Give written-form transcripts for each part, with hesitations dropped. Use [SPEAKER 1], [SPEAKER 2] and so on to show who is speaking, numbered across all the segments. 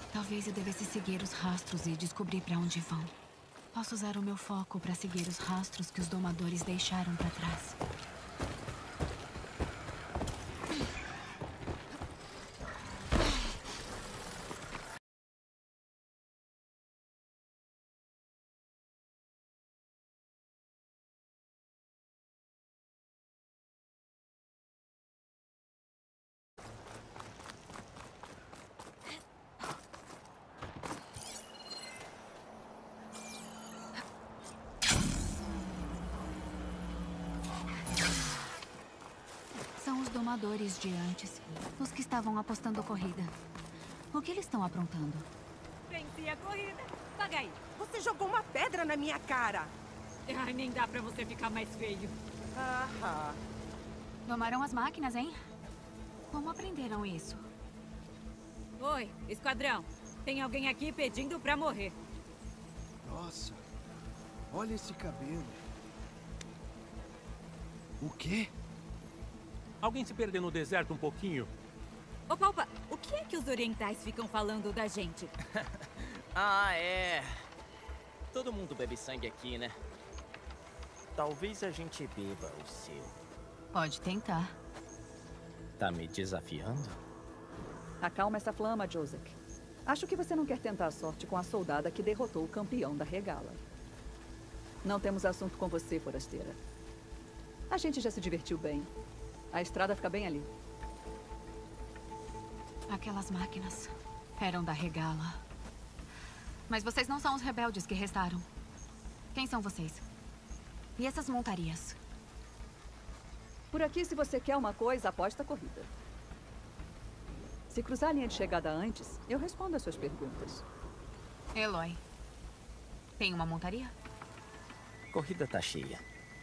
[SPEAKER 1] Talvez eu devesse seguir os rastros e descobrir para onde vão. Posso usar o meu foco para seguir os rastros que os domadores deixaram para trás. São os domadores de antes, os que estavam apostando corrida. O que eles estão aprontando?
[SPEAKER 2] Venci a corrida. Paga aí.
[SPEAKER 3] Você jogou uma pedra na minha cara.
[SPEAKER 2] Ai, nem dá pra você ficar mais feio.
[SPEAKER 3] Aham.
[SPEAKER 1] Domaram as máquinas, hein? Como aprenderam isso?
[SPEAKER 2] Oi, esquadrão. Tem alguém aqui pedindo pra morrer.
[SPEAKER 4] Nossa, olha esse cabelo. O quê?
[SPEAKER 5] Alguém se perdeu no deserto um pouquinho?
[SPEAKER 2] Ô, Palpa, o que é que os orientais ficam falando da gente?
[SPEAKER 6] Ah, é. Todo mundo bebe sangue aqui, né? Talvez a gente beba o seu.
[SPEAKER 1] Pode tentar.
[SPEAKER 6] Tá me desafiando?
[SPEAKER 7] Acalma essa flama, Josek. Acho que você não quer tentar a sorte com a soldada que derrotou o campeão da regala. Não temos assunto com você, forasteira. A gente já se divertiu bem. A estrada fica bem ali.
[SPEAKER 1] Aquelas máquinas eram da regala. Mas vocês não são os rebeldes que restaram. Quem são vocês? E essas montarias?
[SPEAKER 7] Por aqui, se você quer uma coisa, aposta a corrida. Se cruzar a linha de chegada antes, eu respondo as suas perguntas.
[SPEAKER 1] Eloy, tem uma montaria?
[SPEAKER 6] Corrida tá cheia.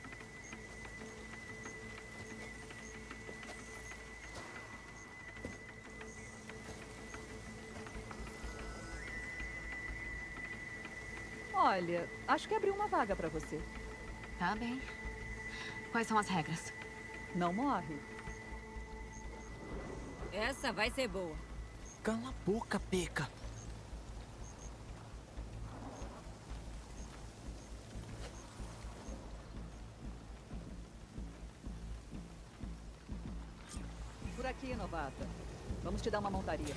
[SPEAKER 7] Olha, acho que abriu uma vaga pra você.
[SPEAKER 1] Tá bem. Quais são as regras?
[SPEAKER 7] Não morre.
[SPEAKER 2] Essa vai ser boa.
[SPEAKER 6] Cala a boca, Peca.
[SPEAKER 7] Por aqui, novata. Vamos te dar uma montaria.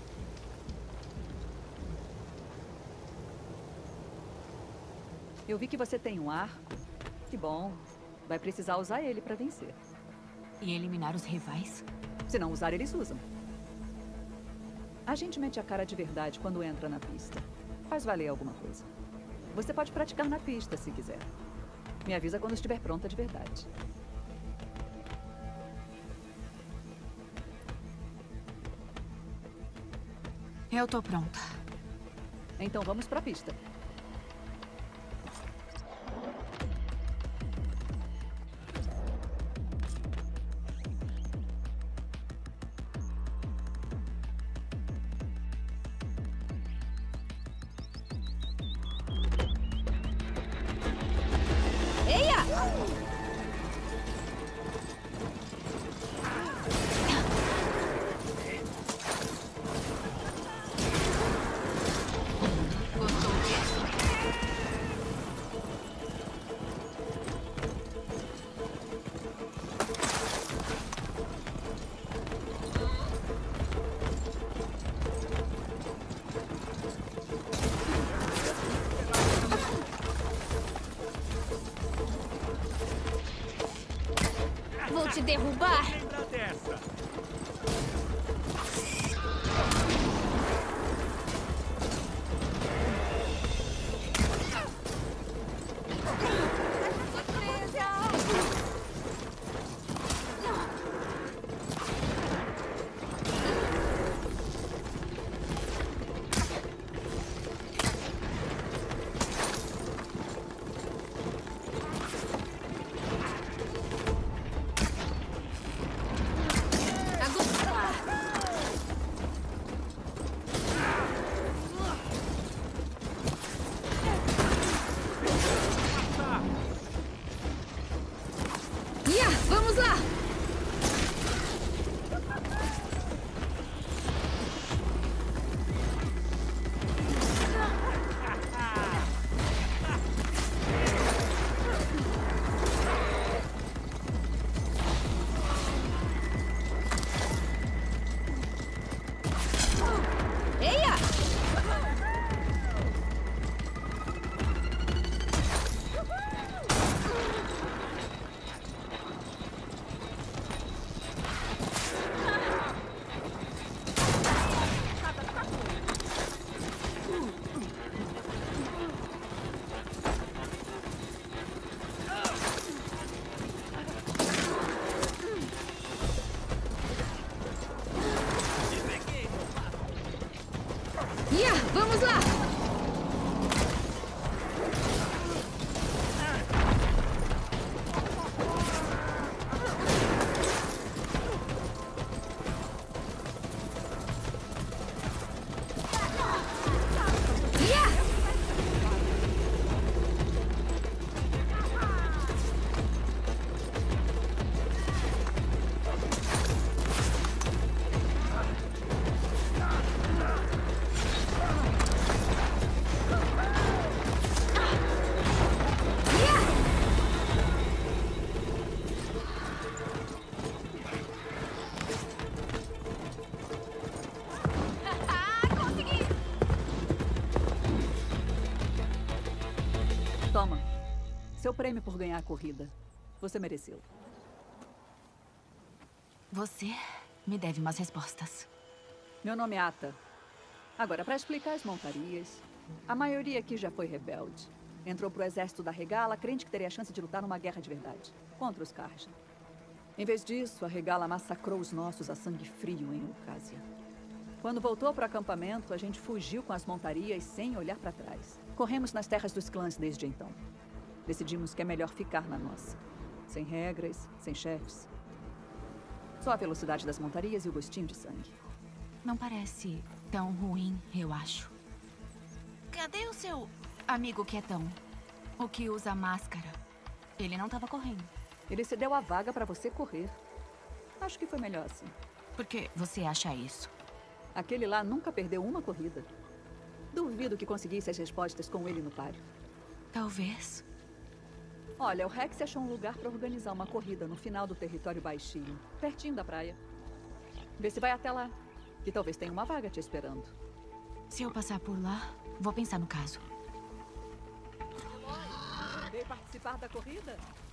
[SPEAKER 7] Eu vi que você tem um arco. Que bom. Vai precisar usar ele pra vencer.
[SPEAKER 1] E eliminar os rivais?
[SPEAKER 7] Se não usar, eles usam. A gente mete a cara de verdade quando entra na pista. Faz valer alguma coisa. Você pode praticar na pista, se quiser. Me avisa quando estiver pronta de verdade.
[SPEAKER 1] Eu tô pronta.
[SPEAKER 7] Então vamos pra pista.
[SPEAKER 8] Vou te derrubar.
[SPEAKER 5] Lembra dessa?
[SPEAKER 8] Vamos lá!
[SPEAKER 7] Toma. Seu prêmio por ganhar a corrida. Você mereceu.
[SPEAKER 1] Você me deve umas respostas.
[SPEAKER 7] Meu nome é Ata. Agora, para explicar as montarias, a maioria aqui já foi rebelde. Entrou pro exército da Regala, crente que teria a chance de lutar numa guerra de verdade, contra os Karja. Em vez disso, a Regala massacrou os nossos a sangue frio em Ucásia. Quando voltou pro acampamento, a gente fugiu com as montarias sem olhar para trás. Corremos nas terras dos clãs desde então. Decidimos que é melhor ficar na nossa. Sem regras, sem chefes. Só a velocidade das montarias e o gostinho de sangue.
[SPEAKER 1] Não parece tão ruim, eu acho. Cadê o seu amigo quietão? O que usa máscara? Ele não estava correndo.
[SPEAKER 7] Ele cedeu a vaga para você correr. Acho que foi melhor assim.
[SPEAKER 1] Por que você acha isso?
[SPEAKER 7] Aquele lá nunca perdeu uma corrida. Duvido que conseguisse as respostas com ele no páreo.
[SPEAKER 1] Talvez.
[SPEAKER 7] Olha, o Rex achou um lugar para organizar uma corrida no final do território baixinho, pertinho da praia. Vê se vai até lá, que talvez tenha uma vaga te esperando.
[SPEAKER 1] Se eu passar por lá, vou pensar no caso.
[SPEAKER 7] Veio participar da corrida?